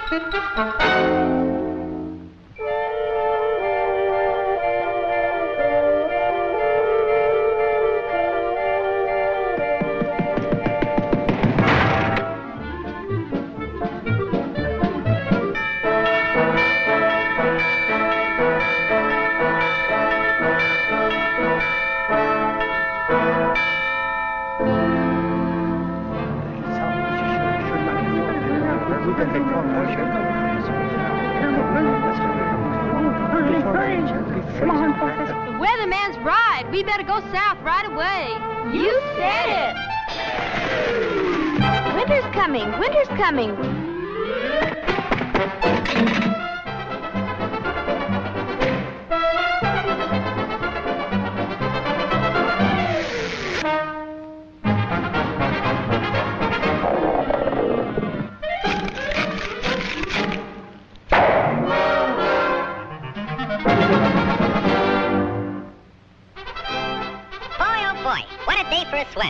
The weatherman's right. We better go south right away. You said it! Winter's coming. Winter's coming. For a swim.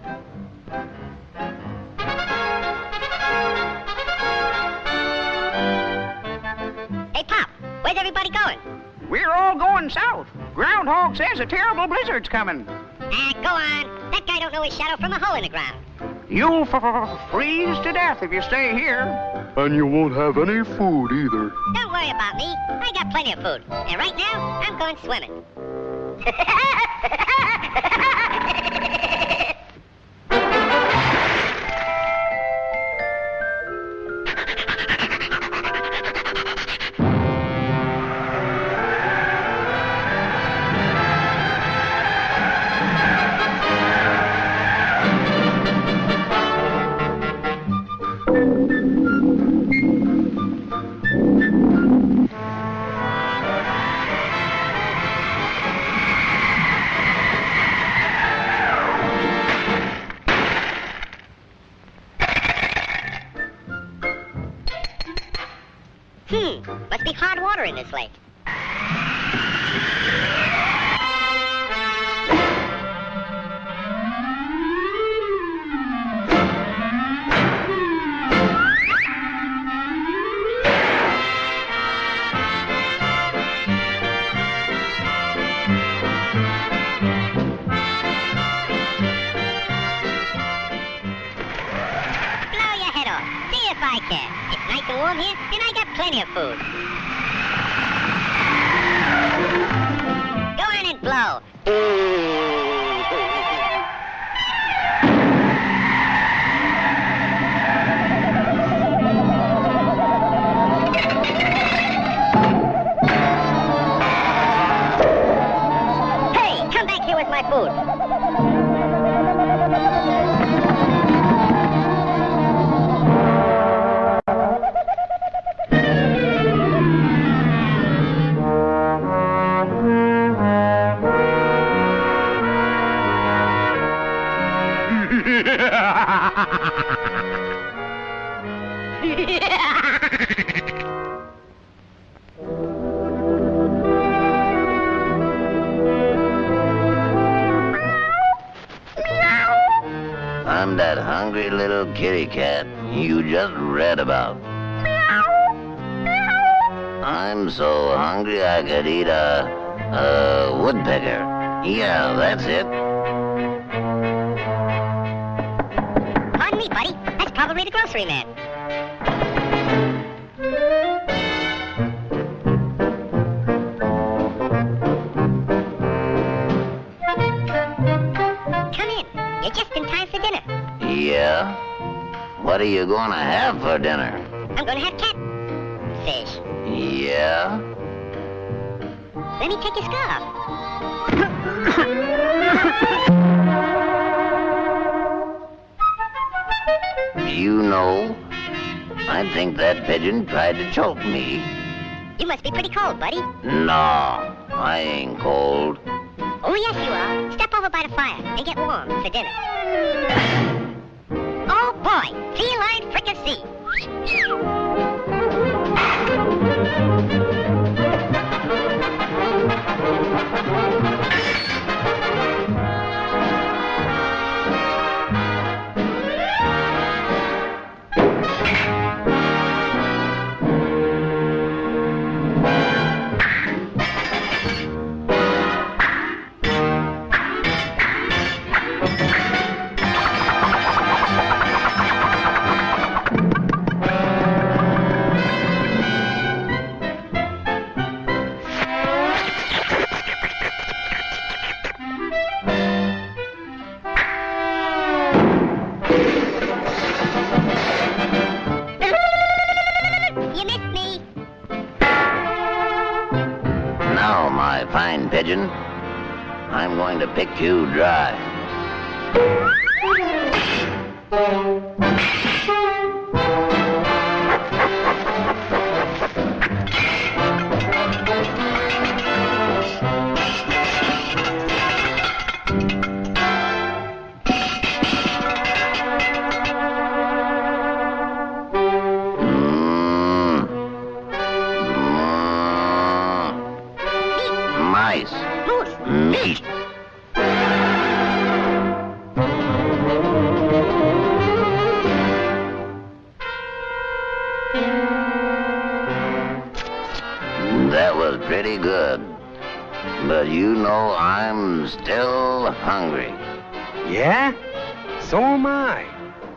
Hey, Pop, where's everybody going? We're all going south. Groundhog says a terrible blizzard's coming. Go on. That guy don't know his shadow from a hole in the ground. You'll freeze to death if you stay here. And you won't have any food either. Don't worry about me. I got plenty of food. And right now, I'm going swimming. Must be hard water in this lake. Blow your head off. See if I can. It's nice and warm here, and I got plenty of food. Go on and blow. Hey, come back here with my food. I'm that hungry little kitty cat you just read about. I'm so hungry I could eat a woodpecker. Yeah, that's it. Pardon me, buddy. That's probably the grocery man. Come in. You're just in time for dinner. Yeah? What are you gonna have for dinner? I'm gonna have catfish. Yeah? Let me take your scarf. You know, I think that pigeon tried to choke me. You must be pretty cold, buddy. No, I ain't cold. Oh, yes, you are. Step over by the fire and get warm for dinner. Oh, boy. Feline fricassee. fine pigeon. I'm going to pick you dry. Mice. Meat. That was pretty good. But you know I'm still hungry. Yeah? So am I.